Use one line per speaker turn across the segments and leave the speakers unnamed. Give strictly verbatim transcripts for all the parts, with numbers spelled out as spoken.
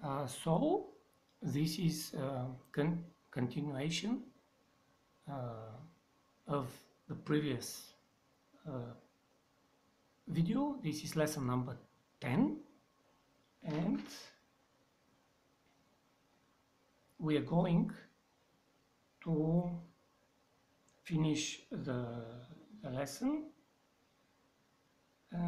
Uh, so this is a con continuation uh, of the previous uh, video. This is lesson number ten, and we are going to finish the, the lesson. Uh,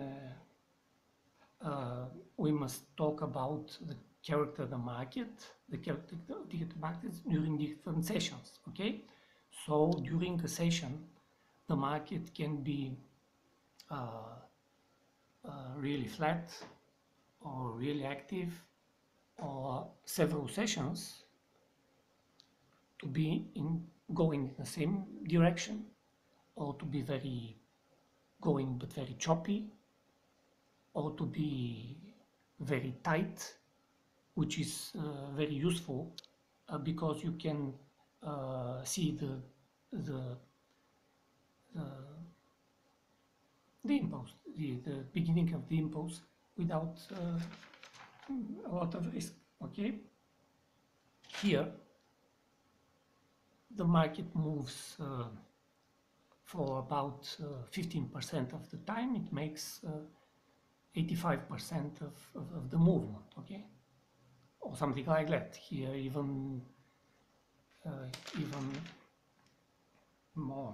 uh, we must talk about the character of the market, the character of the markets during different sessions. Okay, so during a session, the market can be uh, uh, really flat or really active, or several sessions to be in going in the same direction, or to be very going but very choppy, or to be very tight, which is uh, very useful uh, because you can uh, see the the the, the impulse, the, the beginning of the impulse without uh, a lot of risk. Okay, here the market moves uh, for about fifteen percent uh, of the time. It makes eighty-five percent of, of, of the movement, okay, or something like that. Here even uh, even more.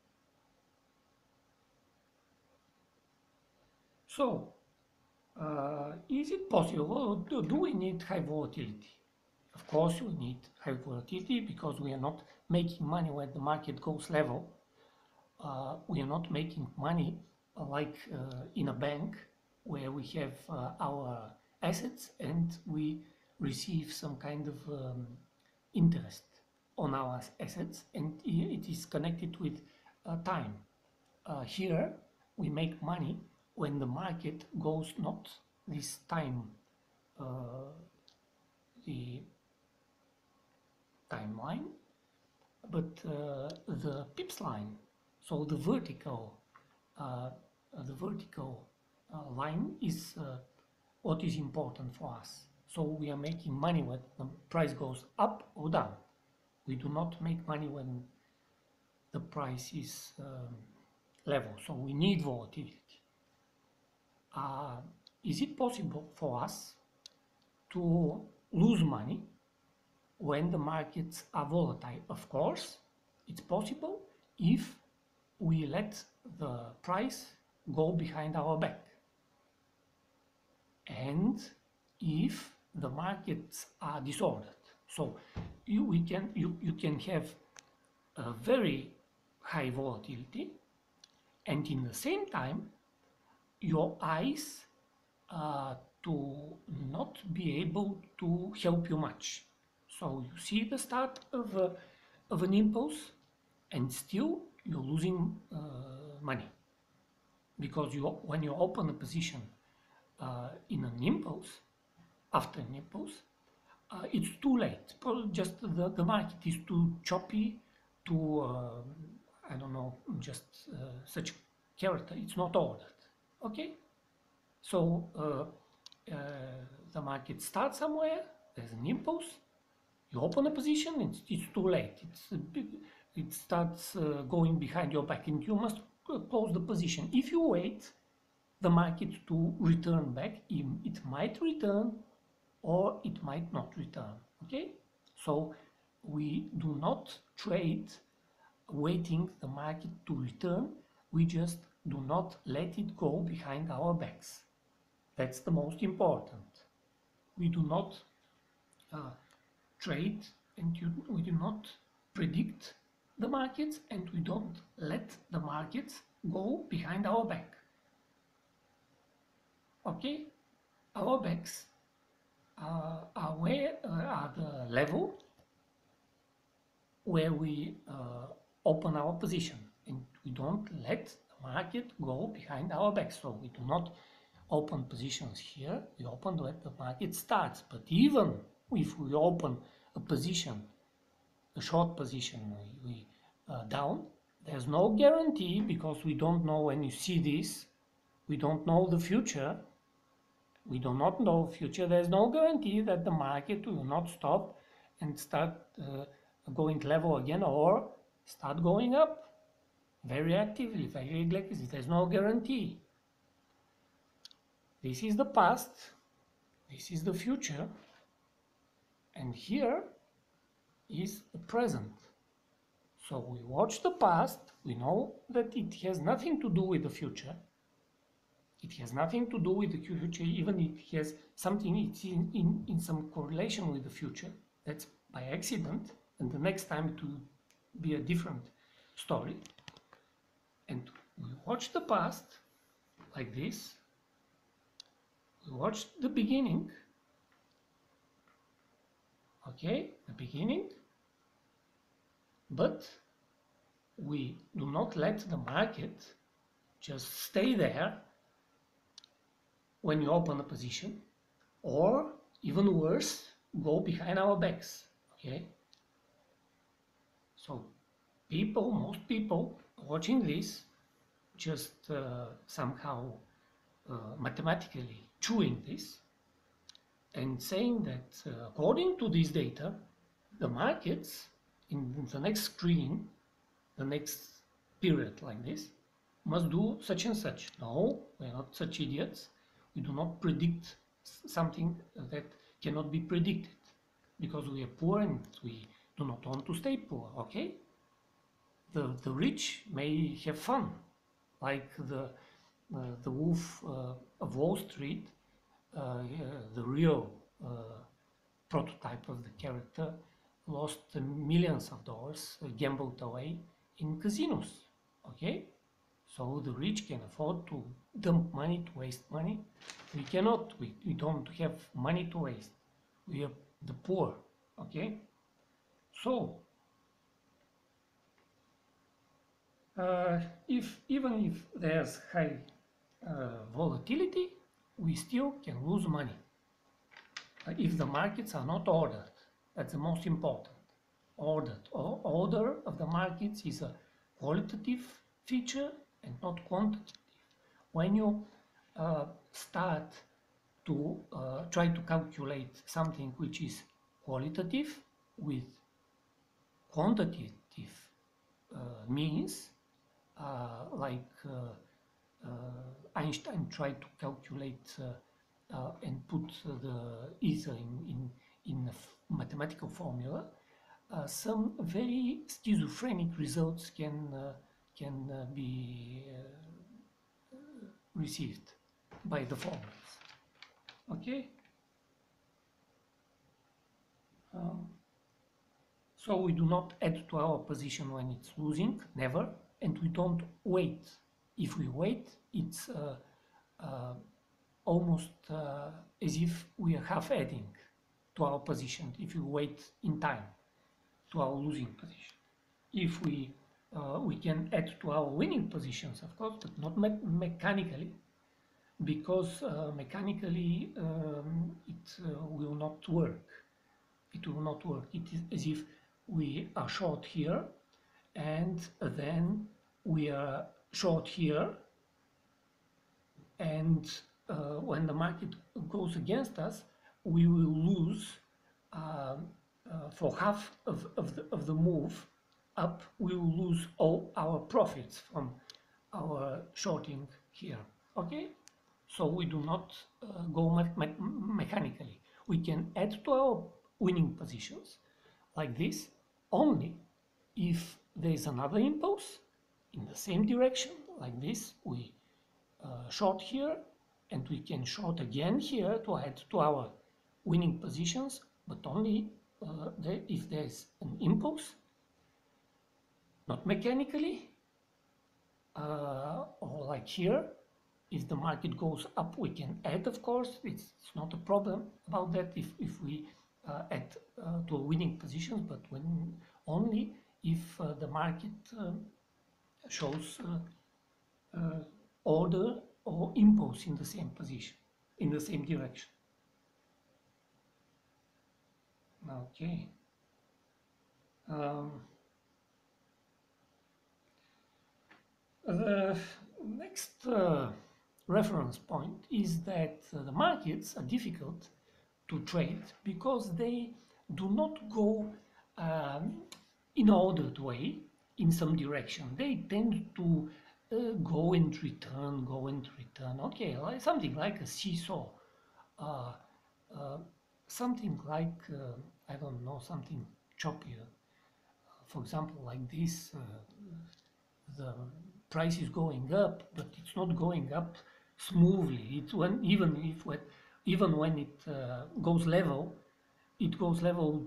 So uh, is it possible, or do we need high volatility? Of course we need high volatility, because we are not making money when the market goes level. Uh, we are not making money uh, like uh, in a bank, where we have uh, our assets and we receive some kind of um, interest on our assets, and it is connected with uh, time. Uh, here we make money when the market goes not this time, uh, the timeline, but uh, the pips line. So the vertical, uh, the vertical uh, line is uh, what is important for us. So we are making money when the price goes up or down. We do not make money when the price is um, level. So we need volatility. Uh, is it possible for us to lose money when the markets are volatile? Of course, it's possible if we let the price go behind our back, and if the markets are disordered. So you, we can, you, you can have a very high volatility, and in the same time your eyes uh, to not be able to help you much. So you see the start of, a, of an impulse, and still you're losing uh, money, because you, when you open a position uh, in an impulse, after an impulse, uh, it's too late. Just the, the market is too choppy, too, uh, I don't know, just uh, such character. It's not ordered. Okay? So uh, uh, the market starts somewhere, there's an impulse, you open a position, it's, it's too late. It's a big, it starts uh, going behind your back, and you must close the position. If you wait the market to return back, it might return or it might not return. Okay, so we do not trade waiting the market to return. We just do not let it go behind our backs. That's the most important. We do not uh, trade, and you, we do not predict the markets, and we don't let the markets go behind our back. Okay, our backs uh, are where uh, are the level where we uh, open our position, and we don't let the market go behind our back. So we do not open positions here, we open when the market starts. But even if we open a position, a short position, we, we uh, down, there's no guarantee, because we don't know when you see this, we don't know the future. We do not know future. There's no guarantee that the market will not stop and start uh, going level again or start going up very actively, very aggressively. There's no guarantee. This is the past, this is the future, and here is the present. So we watch the past, we know that it has nothing to do with the future. It has nothing to do with the future, even if it has something, it's in, in, in some correlation with the future. That's by accident, and the next time it will be a different story. And we watch the past like this. We watch the beginning. Okay, the beginning. But we do not let the market just stay there when you open a position, or even worse, go behind our backs. Okay, so people, most people watching this, just uh, somehow uh, mathematically chewing this and saying that uh, according to this data, the markets in the next screen, the next period like this, must do such and such. No, we are not such idiots. We do not predict something that cannot be predicted because we are poor and we do not want to stay poor, okay? The, the rich may have fun, like the, uh, the wolf uh, of Wall Street, uh, uh, the real uh, prototype of the character, lost millions of dollars, uh, gambled away in casinos, okay? So the rich can afford to dump money, to waste money. We cannot, we, we don't have money to waste. We are the poor, okay? So, uh, if even if there's high uh, volatility, we still can lose money. Uh, if the markets are not ordered, that's the most important. Ordered. Or order of the markets is a qualitative feature and not quantitative. When you uh, start to uh, try to calculate something which is qualitative with quantitative uh, means, uh, like uh, uh, Einstein tried to calculate uh, uh, and put the ether in, in, in a mathematical formula, uh, some very schizophrenic results can, uh, can uh, be uh, received by the formulas. Okay? Um, so we do not add to our position when it's losing, never, and we don't wait. If we wait, it's uh, uh, almost uh, as if we are half adding to our position if we wait in time to our losing position. If we uh, we can add to our winning positions, of course, but not me mechanically, because uh, mechanically um, it uh, will not work. It will not work. It is as if we are short here and then we are short here, and uh, when the market goes against us, we will lose uh, uh, for half of, of, the, of the move up, we will lose all our profits from our shorting here. Okay? So we do not uh, go me me mechanically. We can add to our winning positions like this only if there is another impulse in the same direction like this. We uh, short here and we can short again here to add to our winning positions, but only uh, there, if there is an impulse, not mechanically, uh, or like here. If the market goes up, we can add, of course. It's, it's not a problem about that if, if we uh, add uh, to a winning positions, but when only if uh, the market uh, shows uh, uh, order or impulse in the same position, in the same direction. Okay. Um, the next uh, reference point is that uh, the markets are difficult to trade because they do not go um, in ordered way in some direction. They tend to uh, go and return, go and return. Okay, like something like a seesaw, uh, uh, something like uh, I don't know, something choppier. For example, like this, uh, the price is going up, but it's not going up smoothly. It's when even if when, even when it uh, goes level, it goes level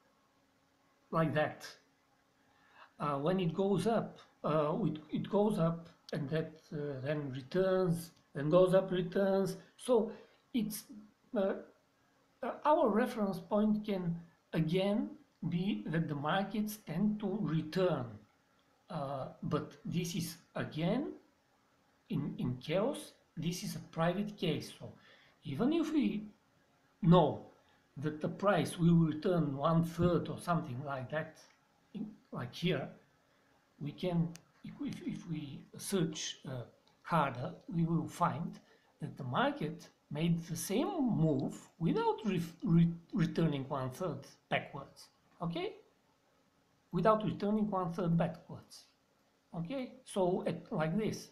like that. Uh, when it goes up, uh, it, it goes up and that uh, then returns, then goes up, returns. So it's uh, uh, our reference point can again be that the markets tend to return. Uh, but this is again in, in chaos, this is a private case. So even if we know that the price will return one third or something like that, in, like here, we can, if, if, if we search uh, harder, we will find that the market made the same move without re re returning one third backwards. Okay? Without returning one third backwards. Okay? So at, like this.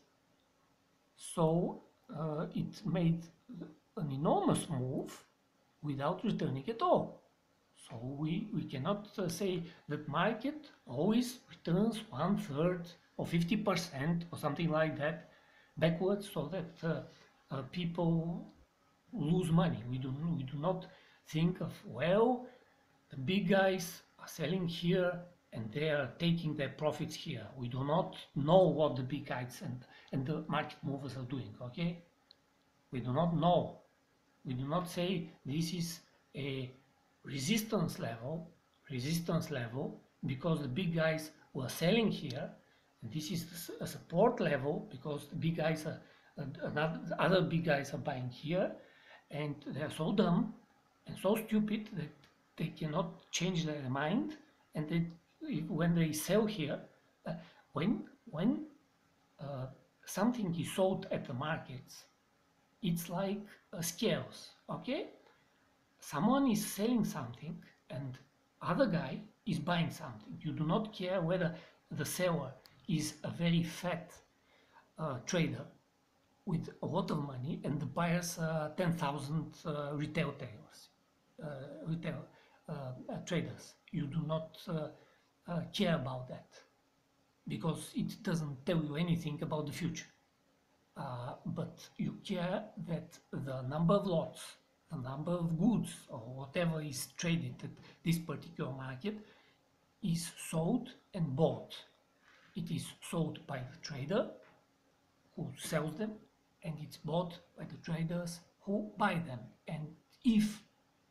So uh, it made an enormous move without returning at all. So we, we cannot uh, say that market always returns one third or fifty percent or something like that backwards so that uh, uh, people lose money. We do, we do not think of, well, the big guys are selling here and they are taking their profits here. We do not know what the big guys and, and the market movers are doing, okay? We do not know. We do not say this is a resistance level, resistance level, because the big guys were selling here, and this is a support level because the big guys are, another, other big guys are buying here, and they are so dumb and so stupid that they cannot change their mind, and they, when they sell here, uh, when when uh, something is sold at the markets, it's like uh, scales, okay? Someone is selling something and other guy is buying something. You do not care whether the seller is a very fat uh, trader with a lot of money and the buyers are ten thousand uh, retail traders, uh, retail uh, uh, traders. You do not uh, uh, care about that because it doesn't tell you anything about the future. Uh, but you care that the number of lots, the number of goods or whatever is traded at this particular market is sold and bought. It is sold by the trader who sells them and it's bought by the traders who buy them. And if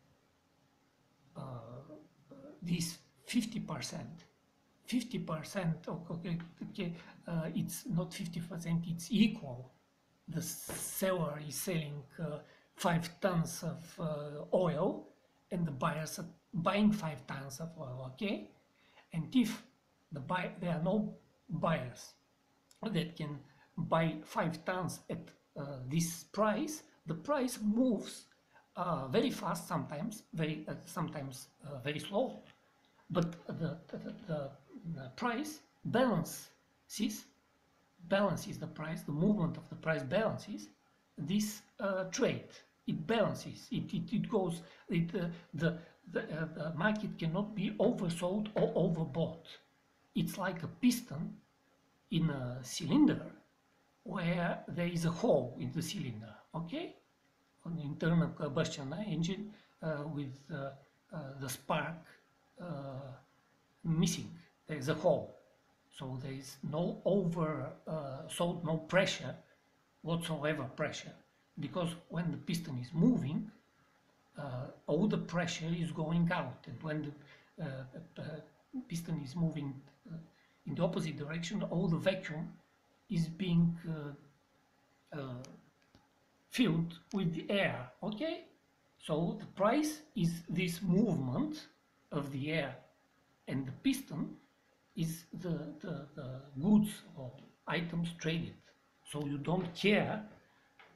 uh, this fifty percent, fifty percent, okay, okay uh, it's not fifty percent, it's equal. The seller is selling uh, five tons of uh, oil and the buyers are buying five tons of oil, okay? And if the buy, there are no buyers that can buy five tons at uh, this price, the price moves uh, very fast sometimes, very uh, sometimes uh, very slow, but the, the, the, the price balances balances the price, the movement of the price balances this uh, trade. It balances, it, it, it goes, it, uh, the, the, uh, the market cannot be oversold or overbought. It's like a piston in a cylinder where there is a hole in the cylinder, okay? On the internal combustion engine uh, with uh, uh, the spark uh, missing, there is a hole. So there is no over, uh, so no pressure, whatsoever pressure, because when the piston is moving, uh, all the pressure is going out, and when the uh, uh, piston is moving uh, in the opposite direction, all the vacuum is being uh, uh, filled with the air, okay? So the price is this movement of the air, and the piston is the, the, the goods or items traded. So you don't care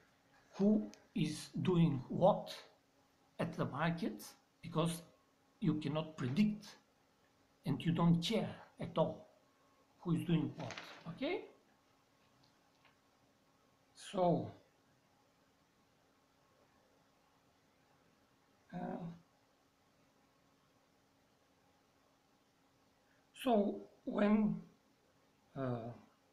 who is doing what at the markets, because you cannot predict and you don't care at all who is doing what. Okay, so uh, so when uh,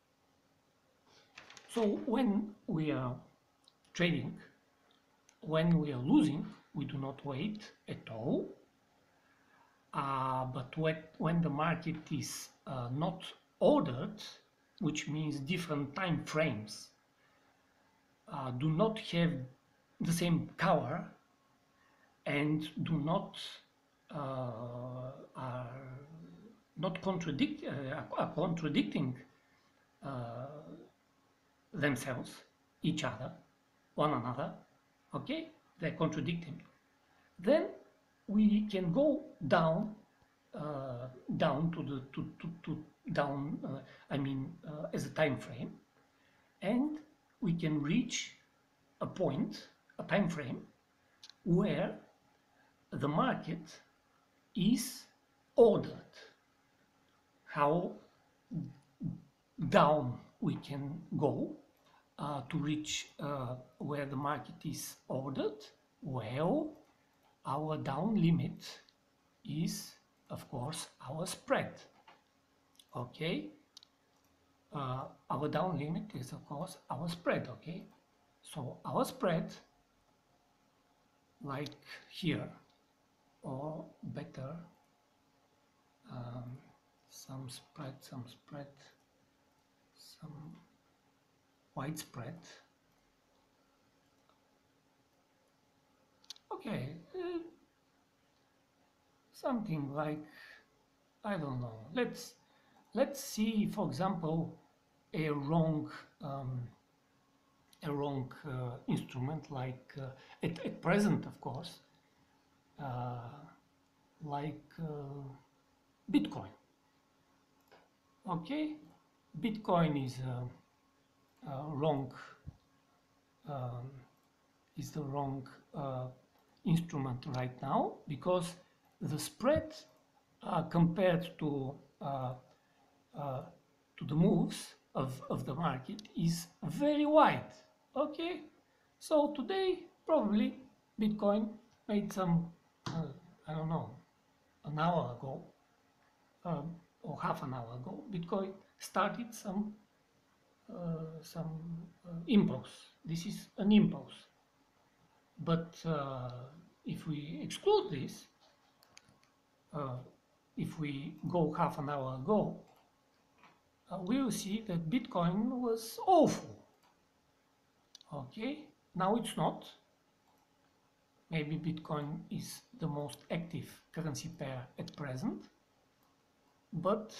so when we are trading, when we are losing, we do not wait at all. Uh, but when, when the market is uh, not ordered, which means different time frames uh, do not have the same color and do not uh, are not contradict uh, are contradicting uh, themselves, each other, one another. Okay, they're contradicting. Then we can go down, uh, down to the to to, to down. Uh, I mean, uh, as a time frame, and we can reach a point, a time frame, where the market is ordered. How down we can go uh, to reach uh, where the market is ordered? Well, our down limit is, of course, our spread. Okay, uh, our down limit is, of course, our spread. Okay, so our spread, like here, or better, um, some spread, some spread, some widespread. Okay, uh, something like, I don't know. Let's let's see, for example, a wrong um, a wrong uh, instrument, like uh, at, at present, of course, uh, like uh, Bitcoin. Okay, Bitcoin is a, a wrong um, is the wrong uh, instrument right now, because the spread uh, compared to uh, uh, to the moves of, of the market is very wide. Okay, so today probably Bitcoin made some uh, I don't know, an hour ago um, or half an hour ago, Bitcoin started some uh, some uh, impulse. This is an impulse. But uh, if we exclude this, uh, if we go half an hour ago, uh, we will see that Bitcoin was awful. Okay, now it's not. Maybe Bitcoin is the most active currency pair at present. But,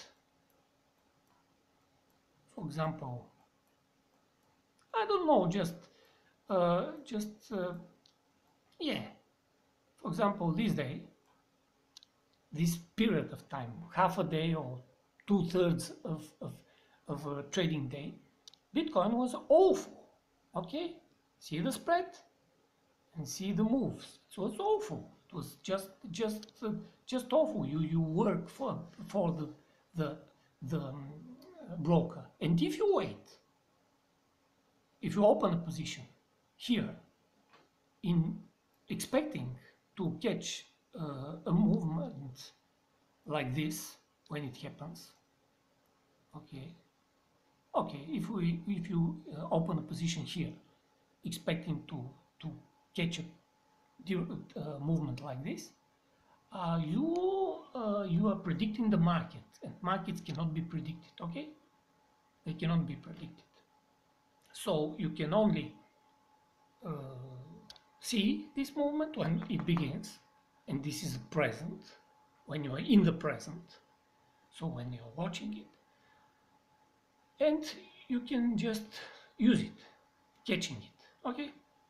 for example, I don't know, just, uh, just, uh, yeah. For example, this day, this period of time, half a day or two thirds of, of, of a trading day, Bitcoin was awful. Okay, see the spread and see the moves. It was awful. It was just, just, uh, just awful. You you work for for the the the um, broker, and if you wait, if you open a position here, in expecting to catch uh, a movement like this when it happens, okay, okay, if we if you uh, open a position here, expecting to to catch a uh, movement like this, uh, you uh, you are predicting the market, and markets cannot be predicted. Okay, they cannot be predicted. So you can only uh, see this movement when it begins, and this is present, when you are in the present, so when you're watching it, and you can just use it, catching it. Okay,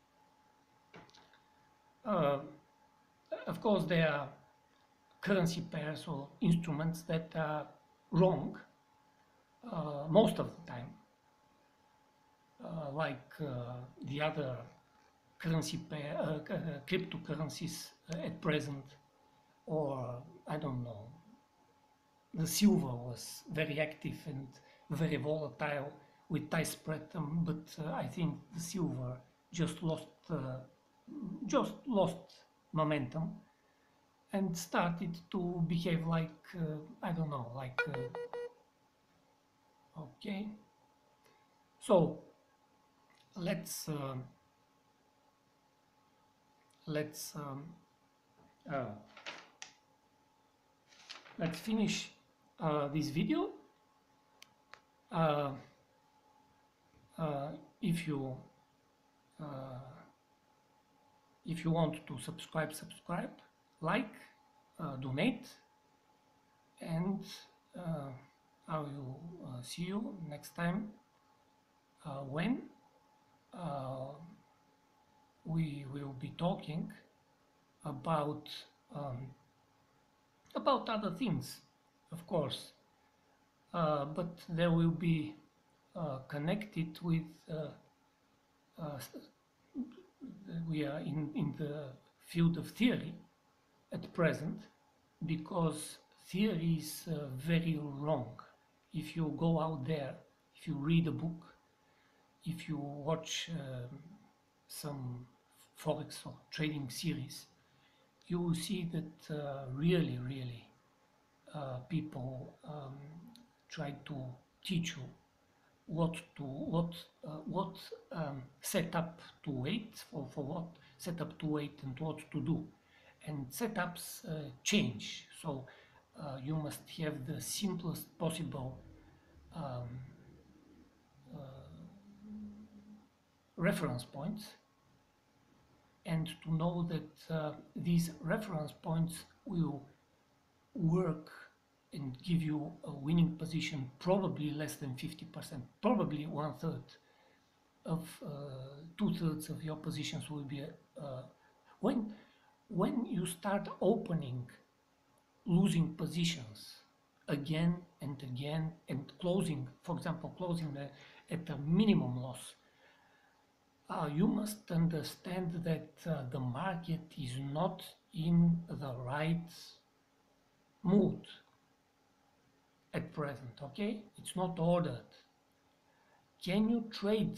uh, of course there are currency pairs or instruments that are wrong uh, most of the time, uh, like uh, the other currency pair, uh, uh, cryptocurrencies uh, at present, or I don't know. The silver was very active and very volatile with high spread, um, but uh, I think the silver just lost uh, just lost momentum and started to behave like uh, I don't know, like uh, okay. So let's uh, let's um, uh, let's finish uh, this video. Uh, uh, if you uh, if you want to subscribe, subscribe, like, uh, donate, and uh, I will uh, see you next time uh, when uh, we will be talking about um, about other things, of course, uh, but there will be uh, connected with uh, uh, we are in, in the field of theory at present, because theory is uh, very wrong. If you go out there, if you read a book, if you watch um, some forex or trading series, you will see that uh, really, really uh, people um, try to teach you what to what uh, what um, setup to wait for for what setup to wait and what to do, and setups uh, change. So uh, you must have the simplest possible um, reference points, and to know that uh, these reference points will work and give you a winning position probably less than fifty percent, probably one third of uh, two thirds of your positions will be uh, when when you start opening losing positions again and again and closing, for example, closing the, at a minimum loss. Uh, you must understand that uh, the market is not in the right mood at present, okay? It's not ordered. Can you trade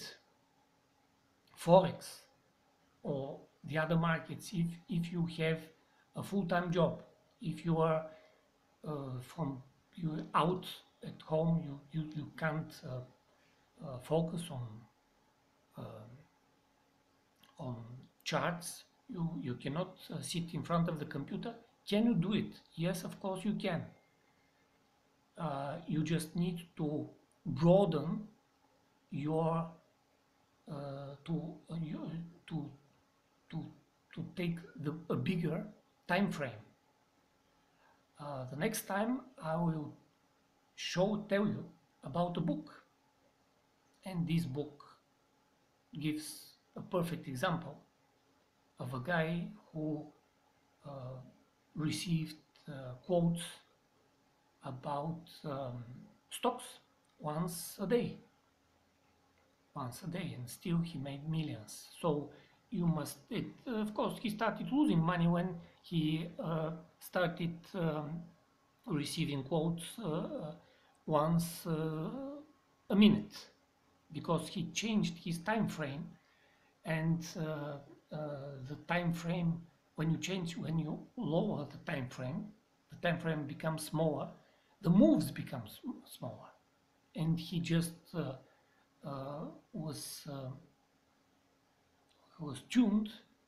Forex or the other markets if, if you have a full-time job, if you are uh, from you out at home, you, you, you can't uh, uh, focus on uh, on charts, you, you cannot uh, sit in front of the computer. Can you do it? Yes, of course you can. Uh, you just need to broaden your uh, to uh, you, to to to take the a bigger time frame. Uh, the next time I will show tell you about a book, and this book gives a perfect example of a guy who uh, received uh, quotes about um, stocks once a day, once a day, and still he made millions. So you must, it, of course, he started losing money when he uh, started um, receiving quotes uh, once uh, a minute, because he changed his time frame, and uh, uh, the time frame, when you change, when you lower the time frame, the time frame becomes smaller, the moves become smaller, and he just uh, uh, was uh, was tuned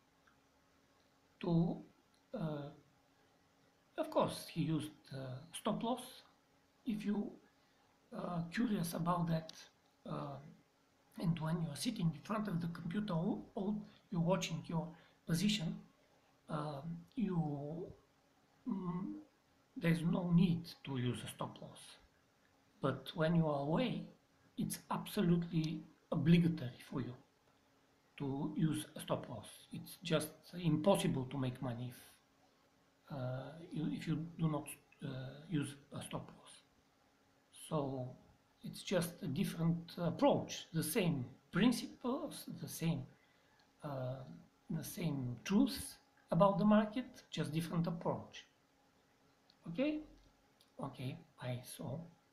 to, uh, of course, he used uh, stop loss. If you are curious about that, uh, and when you are sitting in front of the computer or you're watching your position, uh, you mm, there's no need to use a stop loss. But when you are away, it's absolutely obligatory for you to use a stop loss. It's just impossible to make money if, uh, you, if you do not uh, use a stop loss. So it's just a different approach, the same principles, the same uh, the same truth about the market, just different approach. Okay? Okay, bye. So.